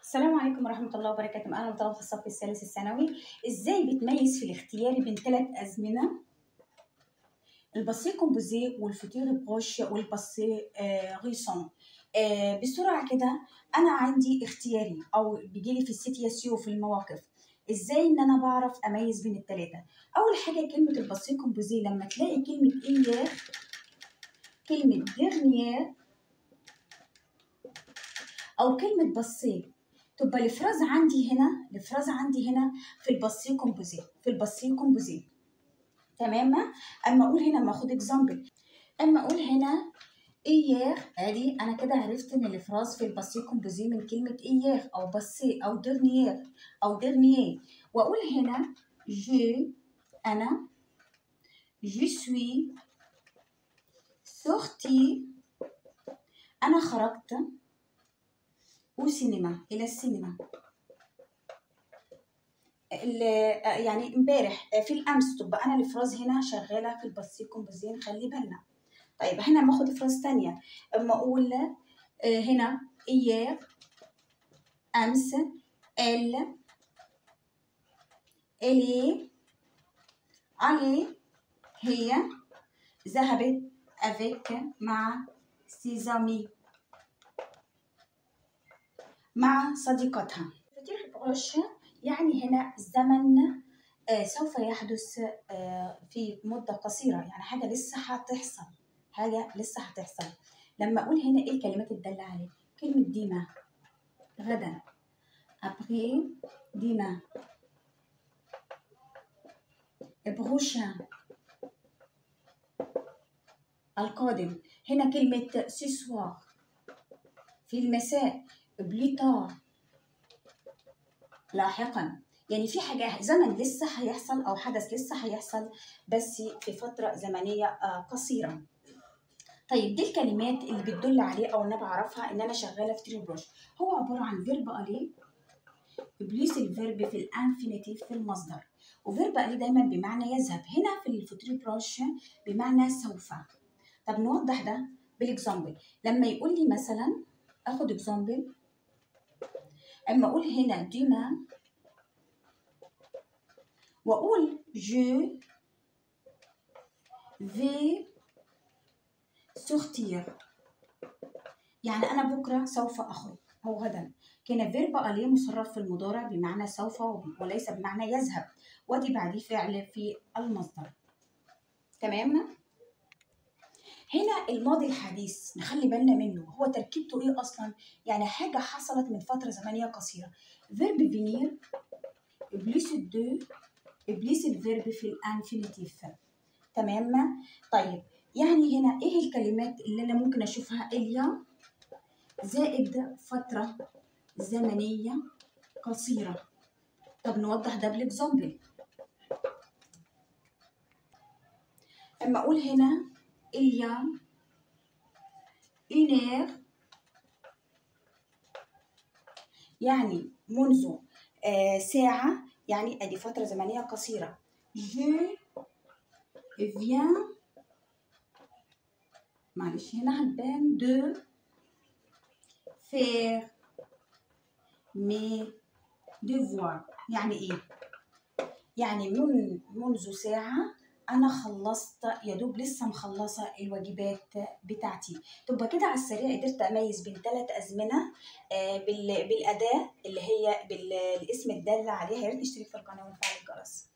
السلام عليكم ورحمة الله وبركاته. أهلا وسهلا في الصف الثالث الثانوي. إزاي بتميز في الاختياري بين 3 أزمنة؟ الباسيه كومبوزي والفوتور بروش والباسيه ريسون. بسرعة كده، أنا عندي اختياري أو بيجيلي في السيتياسيو في المواقف. إزاي إن أنا بعرف أميز بين التلاتة؟ أول حاجة كلمة الباسيه كومبوزي لما تلاقي كلمة إيير، كلمة ديرنيير، أو كلمة باسيه، تبقى الفراز عندي هنا في الباسيه كومبوزي. تمام. اما اقول هنا، اما اخد اكزامبل، اما اقول هنا ايير، ادي انا كده عرفت ان الافراز في الباسيه كومبوزي من كلمه ايير او باسيه او ديرنيير او ديرنيير. واقول هنا انا جو سوي سورتي، انا خرجت او سينما، الى السينما. يعني امبارح، في الامس، تبقى انا الافراز هنا شغاله في الباسيه كومبوزي، نخلي بالنا. طيب هنا لما اخد افراز ثانيه، اما اقول هنا ايير، امس، الي، هي ذهبت افيك مع سيزامي، مع صديقتها. فتير بروش يعني هنا الزمن سوف يحدث في مدة قصيرة، يعني حاجة لسه هتحصل. لما أقول هنا إيه الكلمات الدالة عليه؟ كلمة ديما، غدا، أبغي، ديما، بروشان، القادم. هنا كلمة سيسوار، في المساء، بليتار، لاحقا. يعني في حاجة زمن لسه هيحصل أو حدث لسه هيحصل، بس في فترة زمنية قصيرة. طيب دي الكلمات اللي بتدل عليه او انا بعرفها ان انا شغاله في تري بروش. هو عباره عن فيرب الي بليس الفيرب في الانفينيتيف في المصدر، وفيرب الي دايما بمعنى يذهب، هنا في الفوتري بروش بمعنى سوف. طب نوضح ده بالاكزامبل. لما يقول لي مثلا، اخد اكزامبل، اما اقول هنا ديما واقول جو في سورتير، يعني أنا بكرة سوف أخرج أو غدا. كان فيرب أليه مصرف في المضارع بمعنى سوف وليس بمعنى يذهب، ودي بعديه فعل في المصدر. تمام. هنا الماضي الحديث نخلي بالنا منه، هو تركيبته إيه أصلا؟ يعني حاجة حصلت من فترة زمنية قصيرة. فيرب فينير بليس الدو بليس الفيرب في الانفينيتيف. تمام. طيب يعني هنا إيه الكلمات اللي أنا ممكن أشوفها؟ إليا زائد فترة زمنية قصيرة. طب نوضح ده بالاكزامبل. اما اقول هنا إليا إينير، يعني منذ ساعة، يعني ادي فترة زمنية قصيرة. جو فيان، معلش هنا هتبان، دو فير مي ديفوار. يعني ايه؟ يعني منذ ساعة أنا خلصت، يا دوب لسه مخلصة الواجبات بتاعتي. تبقى كده على السريع قدرت أميز بين 3 أزمنة بالأداة اللي هي بالاسم الدالة عليها. يا ريت تشترك في القناة وتفعل الجرس.